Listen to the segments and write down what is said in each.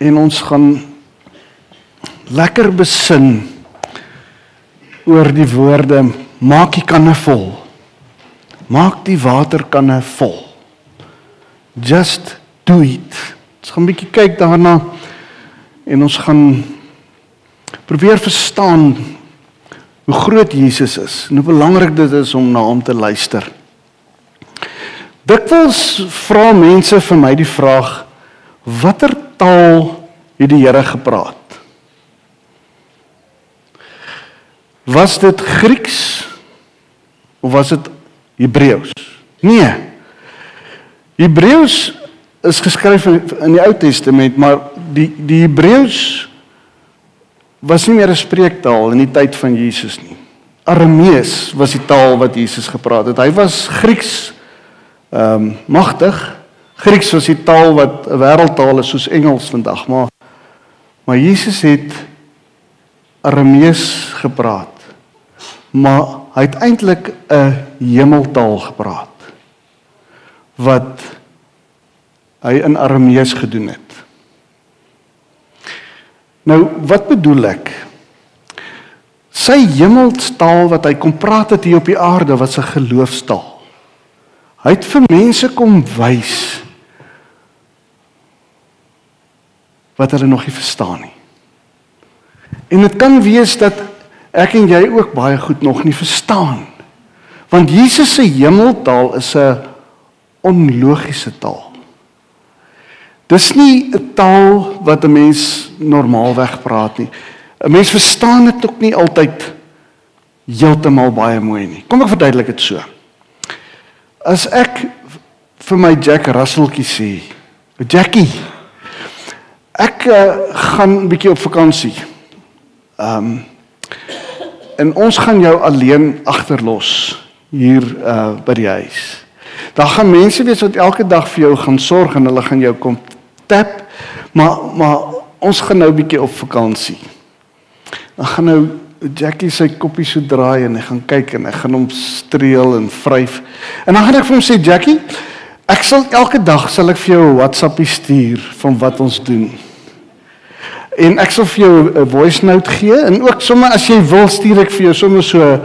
En ons gaan lekker besin oor die woorde, maak die kanne vol. Maak die waterkanne vol. Just do it. Ons gaan 'n bietjie kyk daarna en ons gaan probeer verstaan hoe groot Jesus is en hoe belangrik dit is om na hom te luister. Dikwels vra mense vir my die vraag, watter taal het die Here gepraat? Was dit Grieks of was dit Hebreëus? Nee. Hebreëus is geskryf in die Ou Testament, maar die Hebreëus was nie meer 'n spreektaal in die tyd van Jesus nie. Aramees was die taal wat Jesus gepraat het. Hy was Grieks magtig. Grieks was die taal wat 'n wêreldtaal is soos Engels vandag, maar Jesus het Aramees gepraat. Maar hy het eintlik 'n hemeltaal gepraat wat hy in Aramees gedoen het. Nou, wat bedoel ek? Sy hemelstaal wat hy kom praat het hier op die aarde was 'n geloofstaal. Hy het vir mense kom wys wat hulle nog nie verstaan nie. En dit kan wees dat ek en jy ook baie goed nog nie verstaan. Want Jesus se hemeltaal is 'n onlogiese taal. Dis nie 'n taal wat 'n mens normaalweg praat nie. 'n Mens verstaan dit ook nie altyd heeltemal baie mooi nie. Kom ek verduidelik dit so. As ek vir my Jack Russeltjie sê, Jackie, ek gaan 'n bietjie op vakansie. En ons gaan jou alleen agterlos hier by die huis. Daar gaan mense wees wat elke dag vir jou gaan sorg en hulle gaan jou kom tap, maar ons gaan nou 'n bietjie op vakansie. Dan gaan nou Jackie sy koppie so draai en hy gaan kyk en hy gaan hom streel en vryf. En dan gaan ek vir hom sê, Jackie, ek sal elke dag vir jou 'n WhatsAppie stuur van wat ons doen. En ek sal vir jou 'n voice note gee en ook sommer as jy wil stuur ek vir jou sommer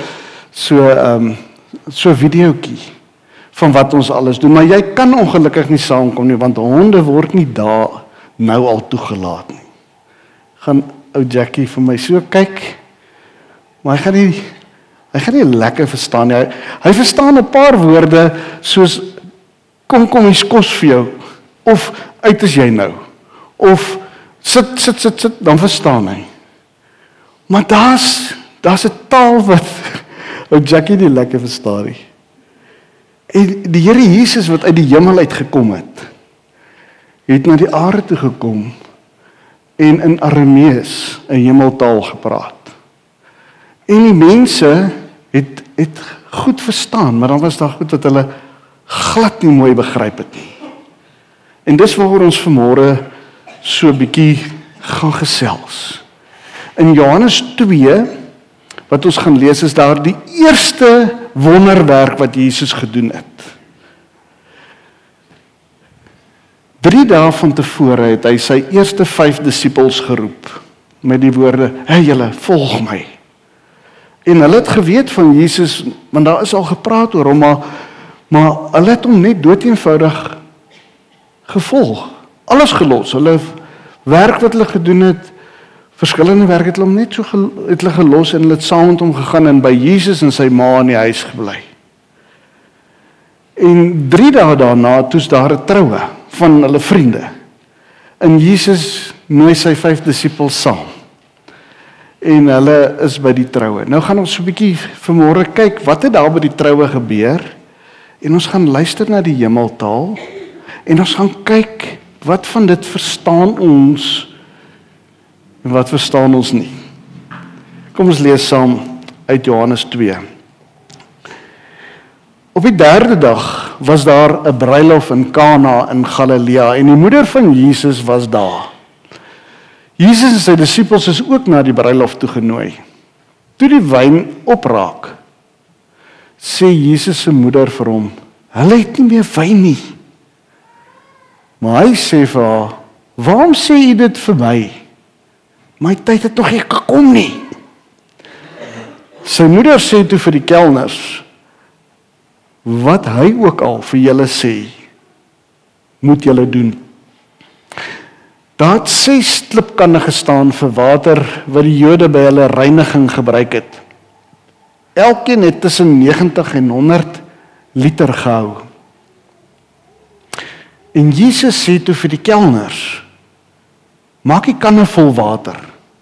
so videoetjie van wat ons alles doen, maar jy kan ongelukkig nie saamkom nie want honde word nie daar nou al toegelaat nie. Gaan ou Jackie vir my so kyk, maar hy gaan nie lekker verstaan nie. Hy verstaan 'n paar woorde soos kom ons kos vir jou of uit is jy nou of sit, dan verstaan hy. Maar daar's 'n taal wat ou Jackie nie lekker verstaan nie. En die Here Jesus wat uit die hemel uitgekom het na die aarde toe gekom en in Aramees 'n hemeltaal gepraat. En die mense het goed verstaan, maar dan was daar goed wat hulle glad nie mooi begryp het nie. En dis waaroor ons vanmôre so 'n bietjie gaan gesels. In Johannes 2, wat ons gaan lees, is daar die eerste wonderwerk wat Jesus gedoen het. 3 dae van tevore het hy sy eerste 5 disippels geroep met die woorde, "Hey julle, volg my." En hulle het geweet van Jesus, want daar is al gepraat oor hom, maar hulle het hom net doeteenvoudig gevolg. Alles gelos. Hulle werk wat hulle gedoen het, verskillende werk het hulle net so het hulle gelos en hulle het saam met hom gegaan en by Jesus en sy ma in die huis gebly. En 3 dae daarna toets daar 'n troue van hulle vriende. En Jesus nooi sy 5 disippels saam. En hulle is by die troue. Nou gaan ons so 'n bietjie vanmôre kyk wat het daar by die troue gebeur en ons gaan luister na die hemeltaal en ons gaan kyk wat van dit verstaan ons en wat verstaan ons nie. Kom ons lees saam uit Johannes 2. Op die 3de dag was daar 'n bruilof in Kana in Galilea en die moeder van Jesus was daar. Jesus en sy disippels is ook na die bruilof toegenooi. Toe die wyn opraak, sê Jesus se moeder vir hom, "Hulle het nie meer wyn nie." Maar hy sê vir haar, Waarom sê jy dit vir my? My tyd het nog nie gekom nie. Sy moeder sê toe vir die kelners, wat hy ook al vir julle sê, moet julle doen. Daar het 6 klipkanne gestaan vir water wat die Jode by hulle reiniging gebruik het. Elkeen het tussen 90 en 100 liter gehou. En Jesus sê toe vir die kelners, maak die kanne vol water.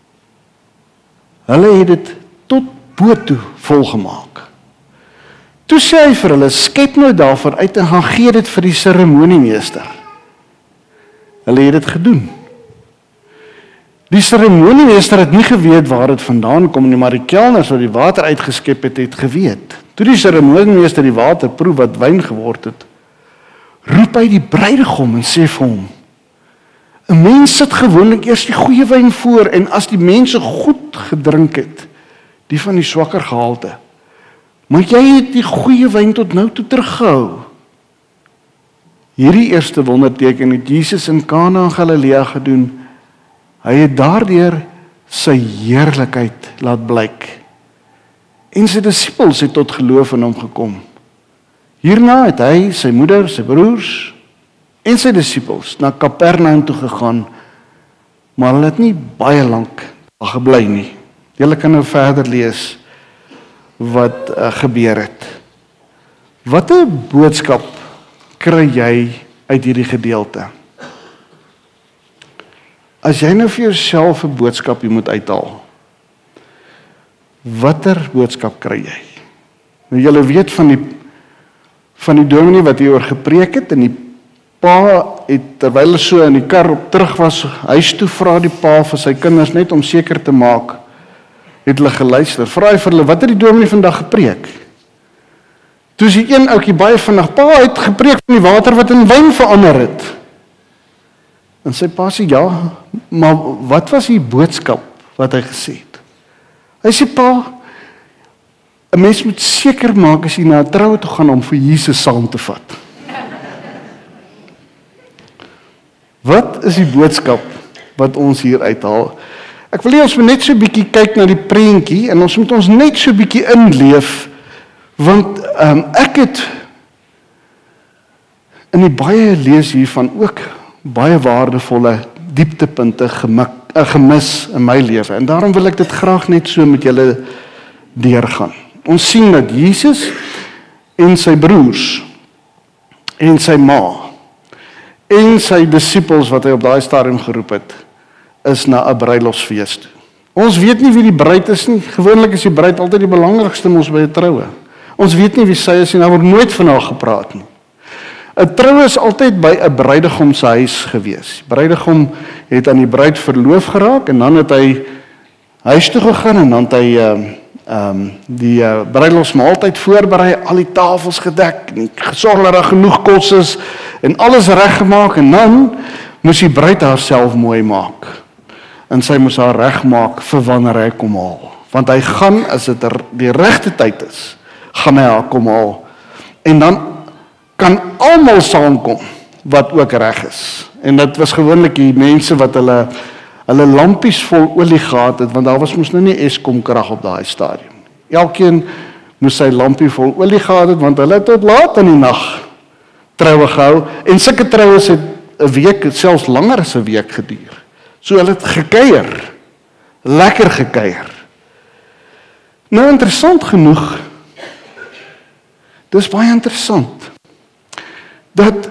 Hulle het dit tot bo toe volgemaak. Toe sê hy vir hulle, skep nou daarvoor uit en gaan gee dit vir die seremoniemeester. Hulle het dit gedoen. Die seremoniemeester het nie geweet waar dit vandaan kom nie, maar die kelners wat die water uitgeskep het, het geweet. Toe die seremoniemeester die water proe wat wyn geword het, roep hy die bruidegom en sê vir hom, 'n mens sit gewoonlik eers die goeie wyn voor en as die mense goed gedrink het, die van die swakker gehalte. Maar jy het die goeie wyn tot nou toe teruggehou. Hierdie eerste wonderteken het Jesus in Kana in Galilea gedoen. Hy het daardeur sy heerlikheid laat blyk. En sy disippels het tot geloof in hom gekom. Hierna het hy, sy moeder, sy broers en sy disippels na Kapernaum toe gegaan, maar hulle het nie baie lank daar gebly nie. Julle kan nou verder lees wat gebeur het. Watter boodskap kry jy uit hierdie gedeelte? As jy nou vir jouself 'n boodskap moet uithaal, watter boodskap kry jy? Nou julle weet van die dominee wat hieroor gepreek het, en die pa het, terwyl hulle so in die kar op terug was, huis toe vra die pa vir sy kinders, net om seker te maak, het hulle geluister, vra hy vir hulle, wat het die dominee vandag gepreek? Toe is die een ouetjie baie vinnig, pa het gepreek van die water wat in wyn verander het. En sy pa sê, ja, maar wat was die boodskap wat hy gesê het? Hy sê, pa, 'n mens moet seker maak as jy na 'n troue toe gaan om vir Jesus saam te vat. Wat is die boodskap wat ons hier uithaal? Ek wil hê ons moet net so 'n bietjie kyk na die prentjie en ons moet ons net so 'n bietjie inleef, want ek het in die baie lees hiervan ook baie waardevolle dieptepunte gemis in my lewe, en daarom wil ek dit graag net so met julle deurgaan. Ons sien dat Jesus en sy broers en sy ma en sy disippels wat hy op daai stadium geroep het, is na 'n bruilofsfees toe. Ons weet nie wie die bruid is nie. Gewoonlik is die bruid altyd die belangrikste mos by 'n troue. Ons weet nie wie sy is nie, daar word nooit van haar gepraat nie. 'n Troue is altyd by 'n bruidegom se huis gewees. Die bruidegom het aan die bruid verloof geraak en dan het hy huis toe gegaan en dan het hy die bruilofsmaaltyd voorberei, al die tafels gedek, en gesorg dat daar genoeg kos is en alles reggemaak, en dan moes die bruid haarself mooi maak. En sy moes haar regmaak vir wanneer hy kom haal. Want hy gaan, as dit die regte tyd is, gaan hy haar kom haal. En dan kan almal saamkom wat ook reg is. En dit was gewoonlik die mense wat hulle lampies vol olie gehad het, want daar was mos nou nie Eskom krag op daai stadium. Elkeen moes sy lampie vol olie gehad het, want hulle het tot laat in die nag troue gehou, en sulke troues het 'n week, selfs langer as 'n week geduur. So hulle het gekuier, lekker gekuier. Nou interessant genoeg, dis baie interessant, dat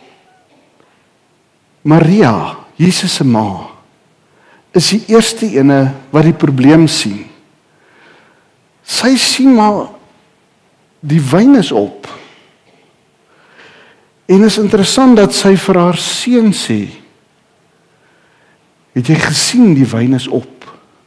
Maria, Jesus se ma, is die eerste ene wat die probleem sien. Sy sien maar, die wyn is op. En is interessant dat sy vir haar seun sê, het jy gesien die wyn is op?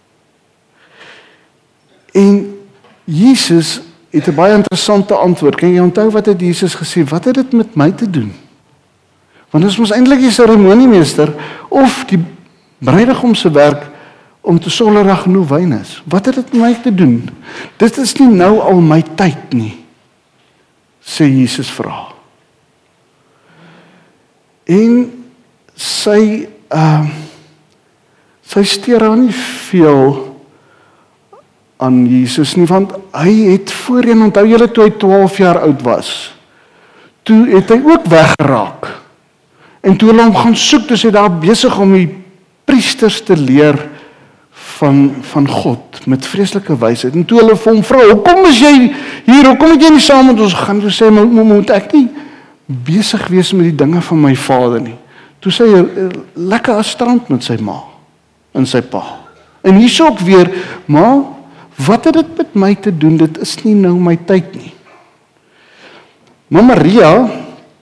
En Jesus het 'n baie interessante antwoord. Kan jy onthou wat het Jesus gesê? Wat het dit met my te doen? Want dit is mos eintlik die seremoniemeester of die bruidegom se werk om te sorg dat daar genoeg wyn is. Wat het dit met my te doen? Dit is nie nou al my tyd nie, sê Jesus vra. En sy sy steur haar nie veel aan Jesus nie, want hy het voorheen, onthou julle toe hy 12 jaar oud was, toe het hy ook weggeraak. En toe hulle hom gaan soek, toe is hy daar besig om die priesters te leer van God, met vreeslike wysheid. En toe hulle vir hom vra, hoekom is jy hier, hoekom het jy nie saam met ons gegaan? Toe sê hy, moet ek nie besig wees met die dinge van my vader nie. Toe sê hy, lekker as strand met sy ma, en sy pa. En hier is ook weer, ma, wat het dit met my te doen? Dit is nie nou my tyd nie. Maar Maria,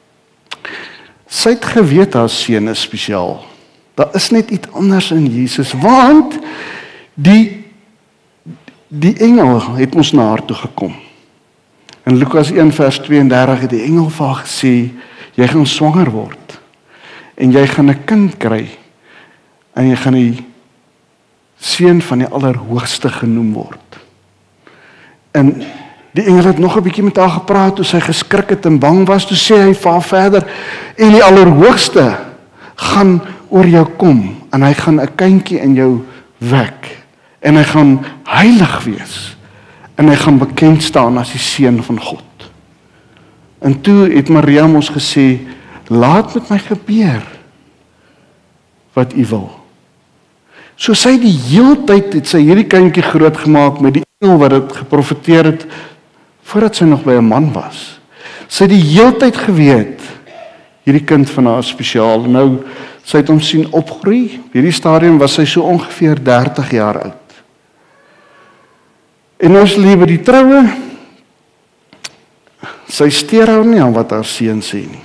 sy het geweet haar seun is spesiaal. Daar is net iets anders in Jesus, want die engel het ons na haar toe gekom. In Lukas 1 vers 32 het die engel vir haar gesê, jy gaan swanger word, en jy gaan 'n kind kry, en jy gaan die seun van die Allerhoogste genoem word. En die engel het nog 'n bietjie met haar gepraat, toe sy geskrik het en bang was, toe sê hy vir haar verder, en die Allerhoogste gaan oor jou kom, en hy gaan 'n kindjie in jou wek, en hy gaan heilig wees, en hy gaan bekend staan as die seun van God. En toe het Maria ons gesê, laat met my gebeur wat u wil. So sy die heeltyd het sy hierdie kindjie groot gemaak met die engel wat dit geprofeteer het voordat sy nog by 'n man was. Sy het die heeltyd geweet hierdie kind van haar spesiaal. Nou sy het hom sien opgroei. Op hierdie stadium was sy so ongeveer 30 jaar oud. En ons lewe die troue. Sy steur haar nie aan wat haar seun sê nie.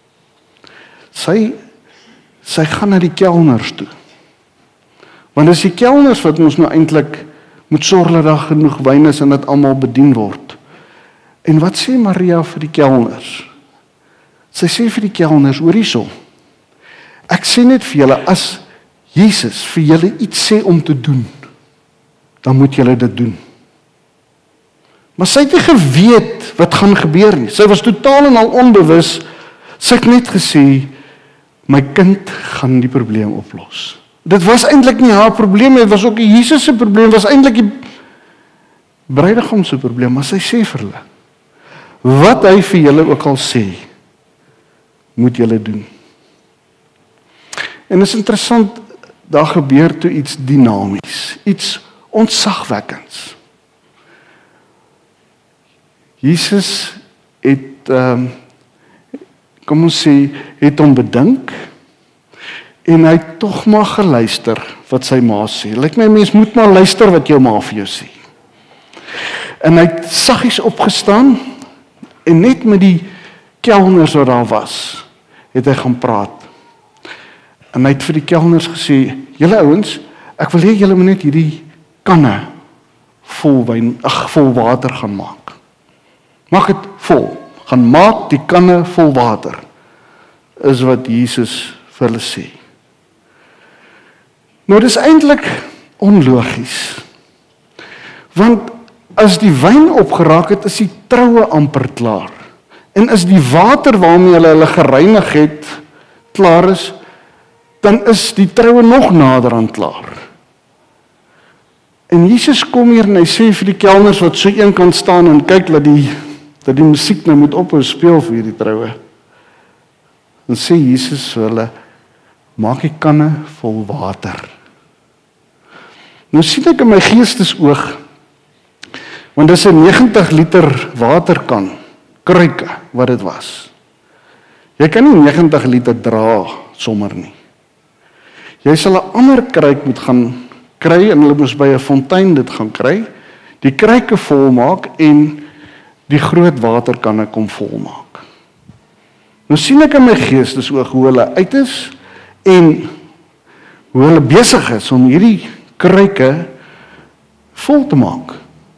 Sy gaan na die kelners toe. Want dis die kelners wat ons nou eintlik moet sorg dat daar genoeg wyn is en dat almal bedien word. En wat sê Maria vir die kelners? Sy sê vir die kelners, hoor hierso. Ek sê net vir julle, as Jesus vir julle iets sê om te doen, dan moet julle dit doen. Maar sy het nie geweet wat gaan gebeur nie. Sy was totaal en al onbewus. Sy het net gesê, my kind gaan die probleem oplos. Dit was eintlik nie haar probleem, dit was ook die Jesus se probleem, was eintlik die bruidegom se probleem, maar sy sê vir hulle, wat hy vir julle ook al sê, moet julle doen. En is interessant, daar gebeur toe iets dinamies, iets ontzagwekkends. Jesus het, kom ons sê, het hom bedink, en hy het tog maar geluister wat sy ma sê. Lyk my, mens moet maar luister wat jou ma vir jou sê. En hy het saggies opgestaan, en net met die kelners wat daar was, het hy gaan praat. En hy het vir die kelners gesê, julle ouens, ek wil hê julle moet net hierdie kanne vol water gaan maak. Maak het vol. Gaan maak die kanne vol water, is wat Jesus vir hulle sê. Nou, dit is eintlik onlogies. Want as die wyn opgeraak het, is die troue amper klaar. En as die water waarmee hulle gereinig het, klaar is, dan is die troue nog nader aan klaar. En Jesus kom hier en hy sê vir die kelners wat so een kan staan en kyk dat die musiek nou moet ophou speel vir hierdie troue. Dan sê Jesus vir hulle, maak die kanne vol water. Nou sien ek in my geestesoog, want dis 'n 90 liter waterkan, kruike wat dit was. Jy kan nie 90 liter dra sommer nie. Jy sal 'n ander kruik moet gaan kry, en hulle moes by 'n fontein dit gaan kry, die kruike volmaak en die groot waterkanne kom volmaak. Nou sien ek in my geestesoog hoe hulle uit is, en hoe hulle besig is om hierdie kruike vol te maak.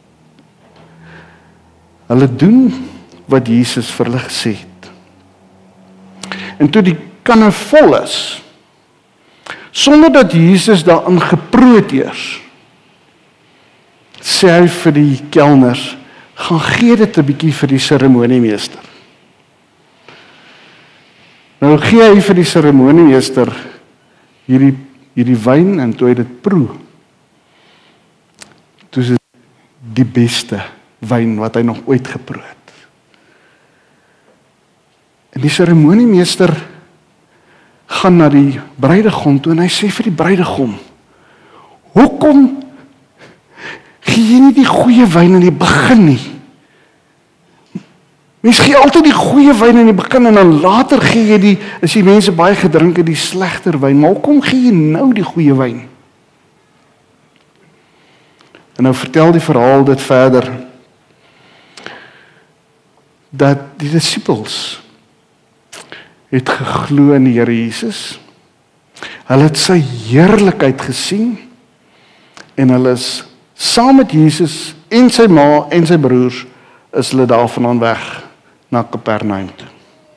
Hulle doen wat Jesus vir hulle gesê het. En toe die kanne vol is, sonder dat Jesus daarin geproe het eers, sê hy vir die kelners, gaan gee dit 'n bietjie vir die seremoniemeester. Nou gee hy vir die seremoniemeester hierdie wyn en toe hy dit proe, toe is dit die beste wyn wat hy nog ooit geproe het. En die seremoniemeester gaan na die bruidegom toe en hy sê vir die bruidegom, hoekom gee jy nie die goeie wyn in die begin nie? Mens gee altyd die goeie wyn in die begin en dan later gee jy die, as die mense baie gedrink het, die slegter wyn. Maar hoekom gee jy nou die goeie wyn? En nou vertel die verhaal dit verder, dat die disippels het geglo in die Here Jesus. Hulle het sy heerlikheid gesien en hulle is saam met Jesus en sy ma en sy broers is hulle daarvandaan weg na Kapernaum toe.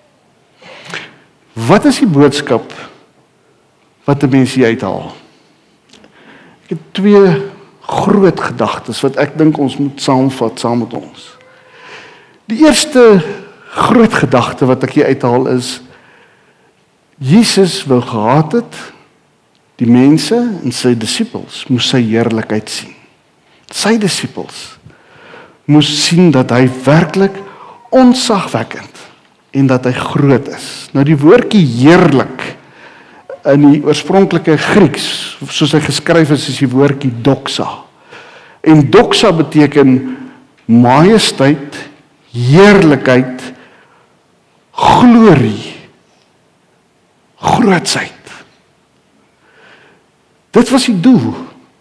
Wat is die boodskap wat 'n mens hier uithaal? Ek het 2 groot gedagtes wat ek dink ons moet saamvat saam met ons. Die eerste groot gedagte wat ek hier uithaal is, Jesus wou gehad het, die mense en sy disippels moes sy heerlikheid sien. Sy disippels moes sien dat hy werklik ontzagwekkend en dat hy groot is. Nou die woordjie heerlik in die oorspronklike Grieks, soos hy geskryf is die woordjie doxa. En doxa beteken majesteit, heerlikheid, glorie, grootsheid. Dit was die doel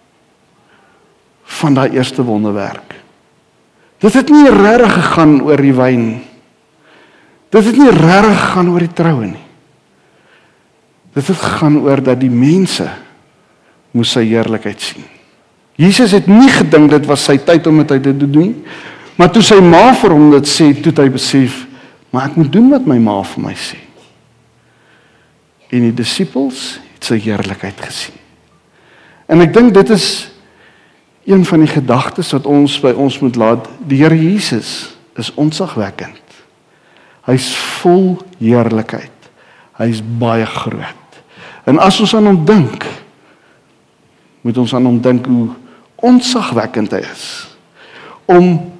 van daai eerste wonderwerk. Dit het nie regtig gegaan oor die wyn. Dit het nie regtig gegaan oor die troue nie. Dit het gegaan oor dat die mense moes sy heerlikheid sien. Jesus het nie gedink dit was sy tyd om dit te doen, maar toe sy ma vir hom dit sê, toe het hy besef, maar ek moet doen wat my ma vir my sê. En die disippels het sy heerlikheid gesien. En ek dink dit is een van die gedagtes wat ons by ons moet laat. Die Here Jesus is ontzagwekkend. Hy's vol heerlikheid. Hy's baie groot. En as ons aan hom dink, moet ons aan hom dink hoe ontzagwekkend hy is. Om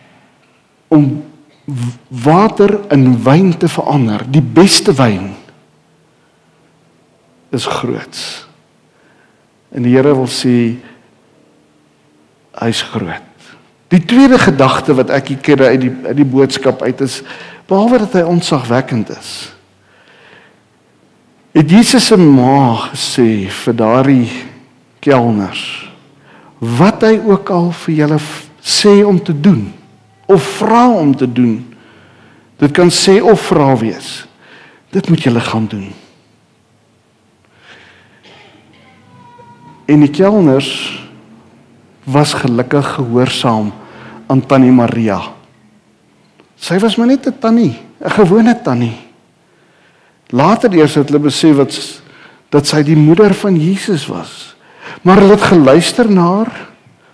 water in wyn te verander, die beste wyn, is groots. En die Here wil sê, hy's groot. Die tweede gedagte wat ek hier kry uit die boodskap uit is, behalwe dat hy ontzagwekkend is, het Jesus se ma gesê vir daardie kelners, wat hy ook al vir julle sê om te doen, of vra om te doen, dit kan sê of vra wees, dit moet julle gaan doen. En die kelners was gelukkig gehoorsaam aan Tannie Maria. Sy was maar net 'n tannie, 'n gewone tannie. Later eers het hulle besef dat sy die moeder van Jesus was. Maar hulle het geluister na haar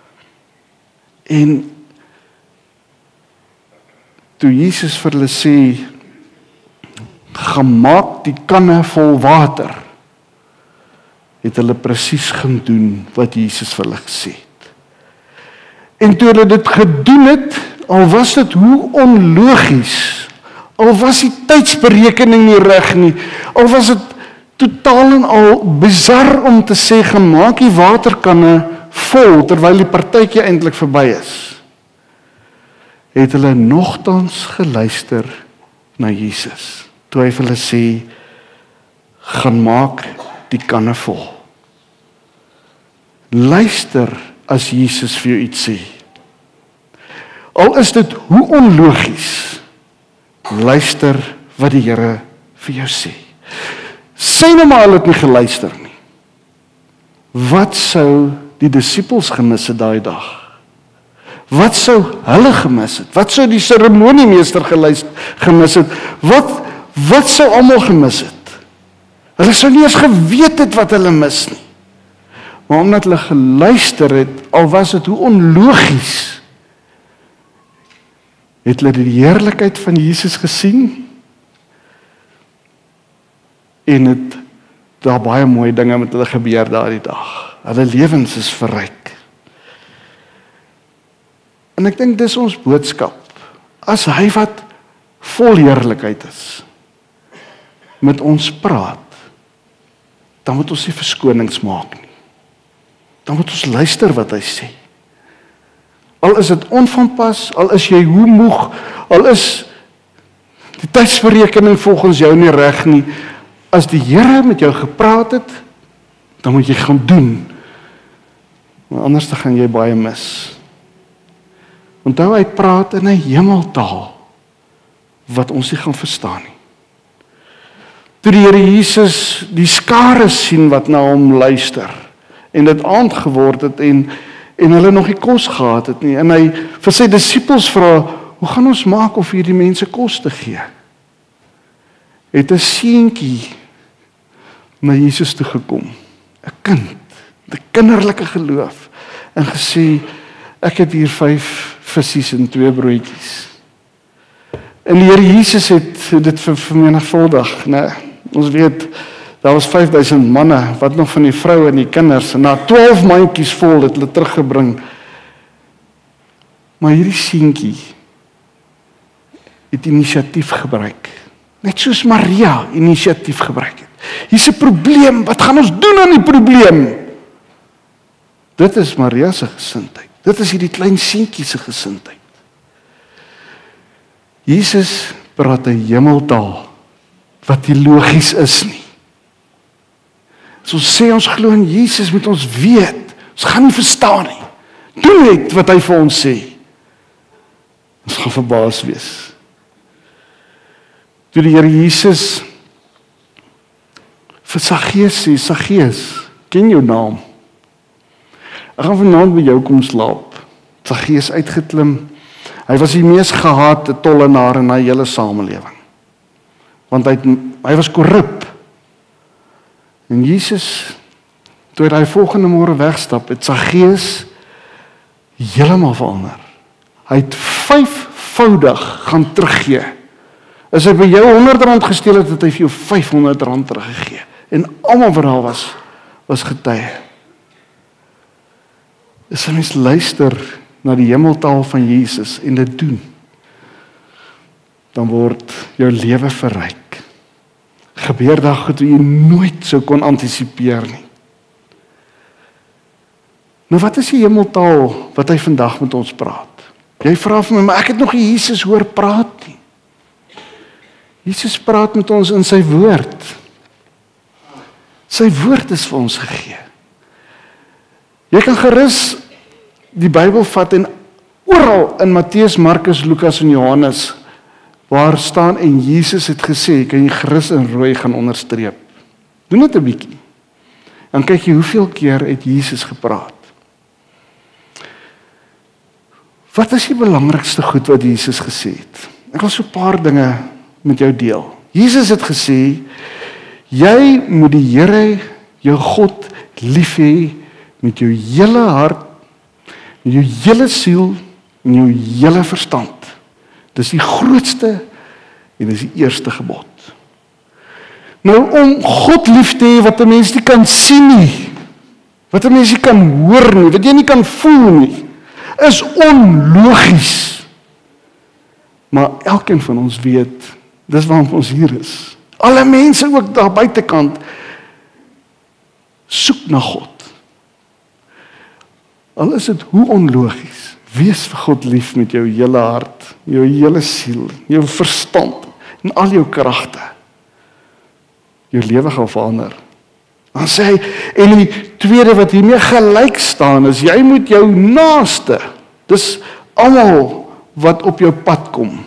en toe Jesus vir hulle sê, gemaak die kanne vol water, het hulle presies gaan doen wat Jesus vir hulle gesê het. En toe hulle dit gedoen het, al was dit hoe onlogies, al was die tydsberekening nie reg nie, al was dit totaal en al bizar om te sê, gemaak die waterkanne vol, terwyl die partytjie eintlik verby is, het hulle nogtans geluister na Jesus, toe hy vir hulle sê, gaan maak die kanne vol. Luister as Jesus vir jou iets sê. Al is dit hoe onlogies, luister wat die Here vir jou sê. Sê nou maar hulle het nie geluister nie. Wat sou die disippels gemis het daai dag? Wat sou hulle gemis het? Wat sou die seremoniemeester gemis het? Wat sou almal gemis het? Hulle sou nie eens geweet het wat hulle mis nie. Maar omdat hulle geluister het, al was dit hoe onlogies, het hulle die heerlikheid van Jesus gesien en het daar baie mooi dinge met hulle gebeur daardie dag. Hulle lewens is verryk. En ek dink dis ons boodskap. As hy wat vol heerlikheid is, met ons praat, dan moet ons nie verskonings maak nie. Dan moet ons luister wat hy sê. Al is dit onvanpas, al is jy hoe moeg, al is die tydsberekening volgens jou nie reg nie, as die Here met jou gepraat het, dan moet jy gaan doen. Maar anders dan gaan jy baie mis. Onthou, hy praat in 'n hemeltaal, wat ons nie gaan verstaan nie. Toe die Here Jesus die skare sien wat na hom luister, en dit aand geword het, en hulle nog nie kos gehad het nie, en hy vir sy disippels vra, hoe gaan ons maak of hierdie mense kos te gee? Het 'n seentjie na Jesus toe gekom, 'n kind, 'n kinderlike geloof, en gesê, ek het hier 5 visies en 2 broodjies. En die Here Jesus het dit vermenigvuldig, né? Ons weet, daar was 5000 manne, wat nog van die vroue en die kinders, en na 12 mandjies vol het hulle teruggebring. Maar hierdie seentjie het inisiatief gebruik. Net soos Maria inisiatief gebruik het. Hier's 'n probleem, wat gaan ons doen aan die probleem? Dit is Maria se gesindheid. Dit is hierdie klein seentjie se gesindheid. Jesus praat 'n hemeltaal, wat nie logies is nie. As ons sê ons glo in Jesus, moet ons weet, ons gaan nie verstaan nie. Doen net wat hy vir ons sê. Ons gaan verbaas wees. Toe die Here Jesus vir Saggeus sê, Saggeus, ken jou naam. Ek gaan vanaand by jou kom slaap. Saggeus uitgeklim. Hy was die mees gehate tollenaar in die hele samelewing. Want hy was korrup. En Jesus, toe hy volgende môre wegstap, het Saggeus heeltemal verander. Hy het 5voudig gaan teruggee. As hy by jou R100 gesteel het, het hy vir jou R500 teruggegee. En almal wat daar was getuie. As jy mens luister na die hemeltaal van Jesus en dit doen, dan word jou lewe verryk. Gebeur daar goed wat jy nooit sou kon antisipeer nie. Nou wat is die hemeltaal wat hy vandag met ons praat? Jy vra vir my, maar ek het nog nie Jesus hoor praat nie. Jesus praat met ons in sy woord. Sy woord is vir ons gegee. Jy kan gerus die Bybel vat en oral in Matteus, Markus, Lukas en Johannes waar staan en Jesus het gesê, kan jy gerus in rooi gaan onderstreep. Doen dit 'n bietjie. Dan kyk jy hoeveel keer het Jesus gepraat. Wat is die belangrikste goed wat Jesus gesê het? Ek wil so 'n paar dinge met jou deel. Jesus het gesê, jy moet die Here, jou God, lief hê met jou hele hart, met jou hele siel en jou hele verstand. Dis die grootste en dis die eerste gebod. Nou om God lief te hê wat 'n mens nie kan sien nie, wat 'n mens nie kan hoor nie, wat jy nie kan voel nie, is onlogies. Maar elkeen van ons weet, dis waarom ons hier is. Alle mense ook daar buitekant soek na God. Al is dit hoe onlogies, wees vir God lief met jou hele hart, jou hele siel, jou verstand en al jou kragte. Jou lewe gaan verander. Dan sê hy, en die tweede wat hiermee gelyk staan is, jy moet jou naaste, dis almal wat op jou pad kom.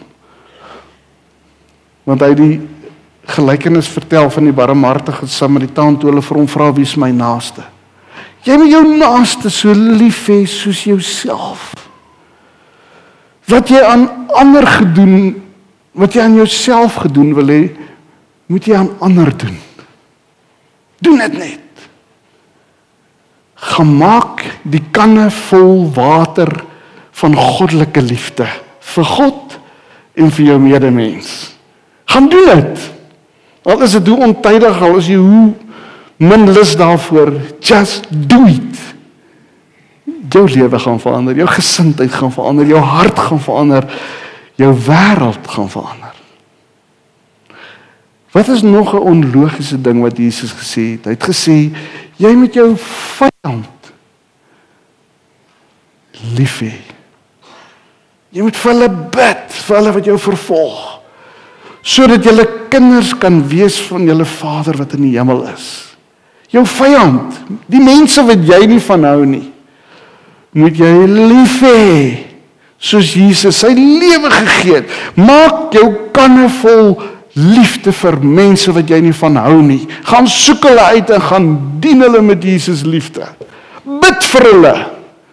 Want hy die gelykenis vertel van die barmhartige Samaritaan toe hulle vir hom vra, wie is my naaste? Jy moet jou naaste so lief hê soos jouself. Wat jy aan ander gedoen, wat jy aan jouself gedoen wil hê, moet jy aan ander doen. Doen dit net. Gemaak die kanne vol water van goddelike liefde vir God en vir jou medemens. Gaan doen dit. Al is dit hoe ontydig, al is jy hoe min lus daarvoor, just do it. Jou lewe gaan verander, jou gesindheid gaan verander, jou hart gaan verander, jou wêreld gaan verander. Wat is nog 'n onlogiese ding wat Jesus gesê het? Hy het gesê, jy moet jou vyand lief hê. Jy moet vir hulle bid, vir hulle wat jou vervolg, sodat julle kinders kan wees van julle Vader wat in die hemel is. Jou vyand, die mense wat jy nie van hou nie, moet jy lief hê, soos Jesus sy lewe gegee het. Maak jou kanne vol liefde vir mense wat jy nie van hou nie. Gaan soek hulle uit en gaan dien hulle met Jesus liefde. Bid vir hulle.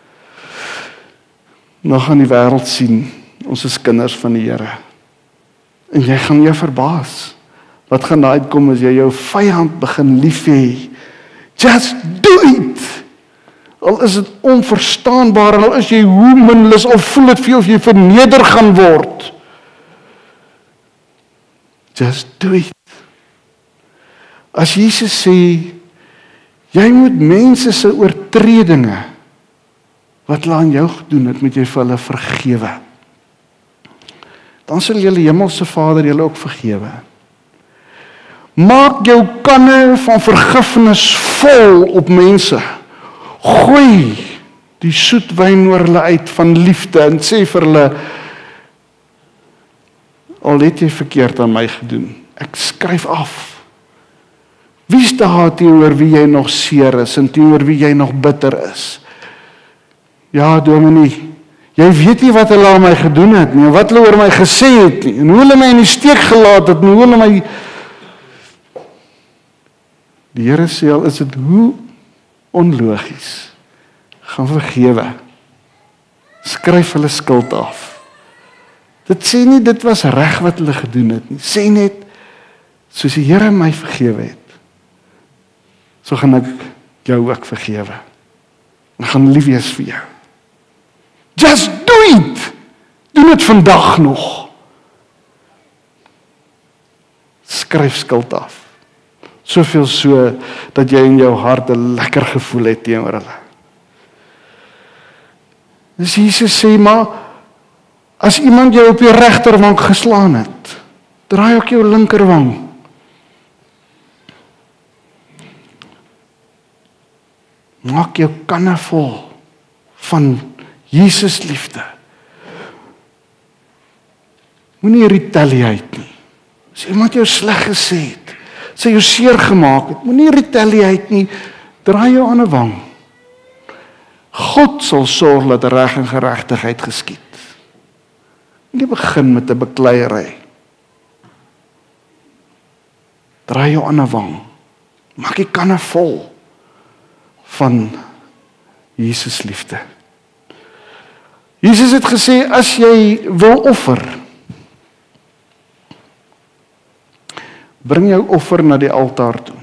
Dan gaan die wêreld sien, ons is kinders van die Here. En jy gaan jou verbaas. Wat gaan daar uitkom as jy jou vyand begin lief hê? Just do it! Al is dit onverstaanbaar, al is jy hoe minlus, of voel dit vir jou of jy verneder gaan word. Just do it. As Jesus sê, jy moet mense se oortredinge, wat hulle aan jou gedoen het, moet jy vir hulle vergewe. Dan sal julle hemelse Vader julle ook vergewe. Maak jou kanne van vergifnis vol op mense. Gooi die soetwyn oor hulle uit van liefde en sê vir hulle, al het jy verkeerd aan my gedoen, ek skryf af. Wie is daar teenoor wie jy nog seer is en teenoor wie jy nog bitter is? Ja, dominee, jy weet nie wat hulle aan my gedoen het nie, wat hulle oor my gesê het nie, en hoe hulle my in die steek gelaat het, en hoe hulle my... Die Here sê al, is dit hoe onlogies, gaan vergewe, skryf hulle skuld af. Dit sê nie, dit was reg wat hulle gedoen het nie, sê net, soos die Here my vergewe het, so gaan ek jou ook vergewe, en gaan lief wees vir jou. Just do it! Doen dit vandag nog. Skryf skuld af. Soveel so, dat jy in jou hart 'n lekker gevoel het teenoor hulle. Dus Jesus sê, maar, as iemand jou op jou regterwang geslaan het, draai ook jou linkerwang. Maak jou kanne vol van Jesus liefde. Moenie retaliate nie. As iemand jou sleg gesê het, sy jou seer gemaak het, moenie retaliate nie, draai jou aan 'n wang. God sal sorg dat reg en geregtigheid geskied. Nie begin met 'n bekleierery. Draai jou aan 'n wang. Maak die kanne vol van Jesus liefde. Jesus het gesê, as jy wil offer, bring jou offer na die altaar toe.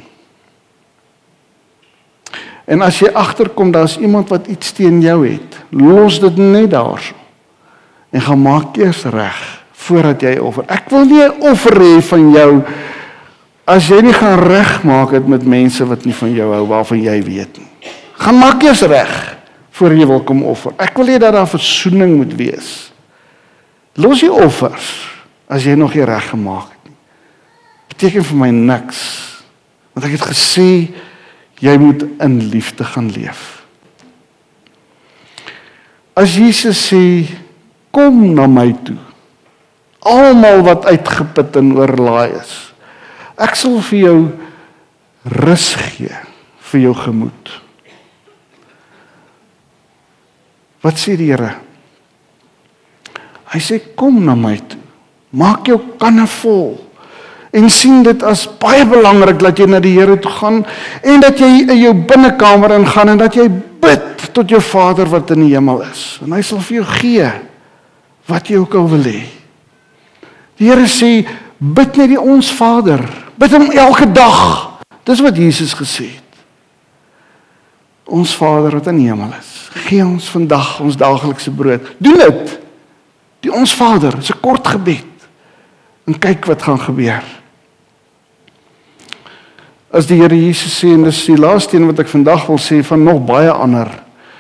En as jy agterkom, daar is iemand wat iets teen jou het, los dit net daarso. En gaan maak eers reg, voordat jy offer. Ek wil nie 'n offer hê van jou, as jy nie gaan regmaak het met mense wat nie van jou hou, waarvan jy weet nie. Gaan maak eers reg, voor jy wil kom offer. Ek wil hê dat daar versoening moet wees. Los jy offers, as jy nog nie reg gemaak het nie. Beteken vir my niks, want ek het gesê, jy moet in liefde gaan leef. As Jesus sê, kom na my toe, almal wat uitgeput en oorlaai is, ek sal vir jou rus gee, vir jou gemoed. Wat sê die Here? Hy sê, kom na my toe, maak jou kanne vol, en sien dit as baie belangrik dat jy na die Here toe gaan, en dat jy in jou binnekamer ingaan, en dat jy bid tot jou Vader wat in die hemel is, en hy sal vir jou gee, wat jy ook al wil hê. Die Here sê, bid net die ons Vader, bid hom elke dag, dis wat Jesus gesê het. Ons Vader wat in die hemel is, gee ons vandag ons daaglikse brood, doen dit, die ons Vader, is 'n kort gebed, en kyk wat gaan gebeur. As die Here Jesus sê, en dis die laaste een wat ek vandag wil sê van nog baie ander.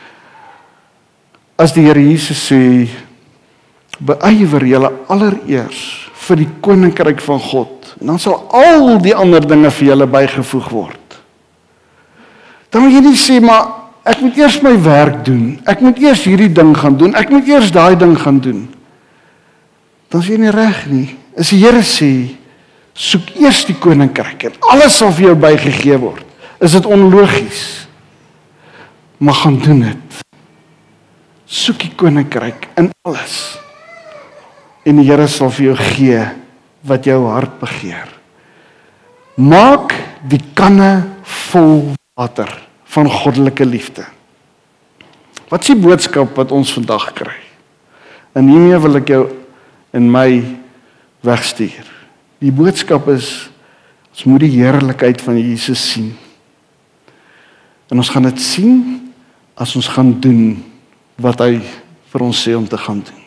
As die Here Jesus sê, beywer julle allereers vir die koninkryk van God, en dan sal al die ander dinge vir julle bygevoeg word. Dan moet jy nie sê, maar ek moet eers my werk doen, ek moet eers hierdie ding gaan doen, ek moet eers daai ding gaan doen. Dan is jy nie reg nie. As die Here sê, soek eers die koninkryk en alles sal vir jou bygegee word, is dit onlogies. Maar gaan doen dit. Soek die koninkryk in alles. En die Here sal vir jou gee wat jou hart begeer. Maak die kanne vol water van goddelike liefde. Wat is die boodskap wat ons vandag kry? En hiermee wil ek jou en my wegstuur. Die boodskap is, ons moet die heerlikheid van Jesus sien. En ons gaan dit sien as ons gaan doen wat hy vir ons sê om te gaan doen.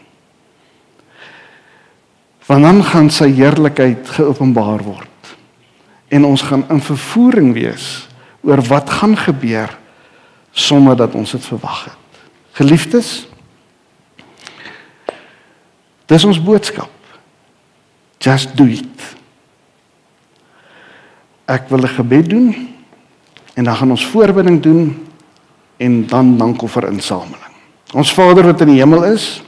Want dan gaan sy heerlikheid geopenbaar word. En ons gaan in vervoering wees oor wat gaan gebeur sonder dat ons dit verwag het. Geliefdes, dis ons boodskap. Just do it. Ek wil 'n gebed doen en dan gaan ons voorbidding doen en dan dankoffer-insameling. Ons Vader wat in die hemel is,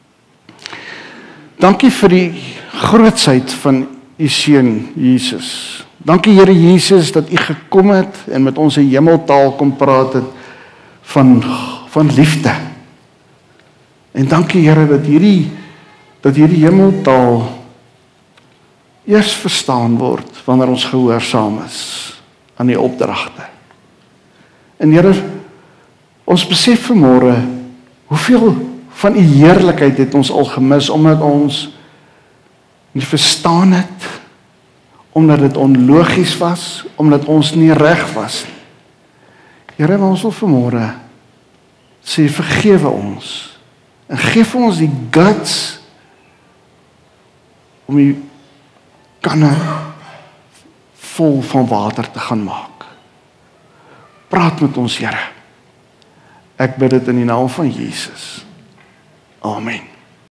dankie vir die grootsheid van u seun Jesus. Dankie Here Jesus dat u gekom het en met ons 'n hemeltaal kom praat het van liefde. En dankie Here dat hierdie hemeltaal eers verstaan word wanneer ons gehoorsaam is aan die opdragte. En Here, ons besef vanmôre hoeveel van u heerlikheid het ons al gemis omdat ons nie verstaan het, omdat dit onlogies was, omdat ons nie reg was nie. Here, ons wil vanmôre sê vergewe ons en gee vir ons die guts om die kanne vol van water te gaan maak. Praat met ons, Here. Ek bid dit in die naam van Jesus. Amen.